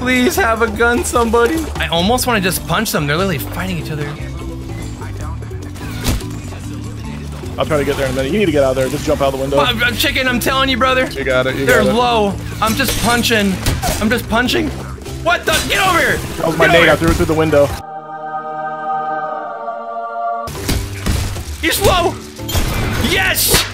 Please have a gun, somebody. I almost want to just punch them. They're literally fighting each other. I'll try to get there in a minute. You need to get out of there. Just jump out the window. I'm chicken, I'm telling you, brother. You got it. They're low. I'm just punching. I'm just punching. What the? Get over here. That was my nade. I threw it through the window. He's low. Yes.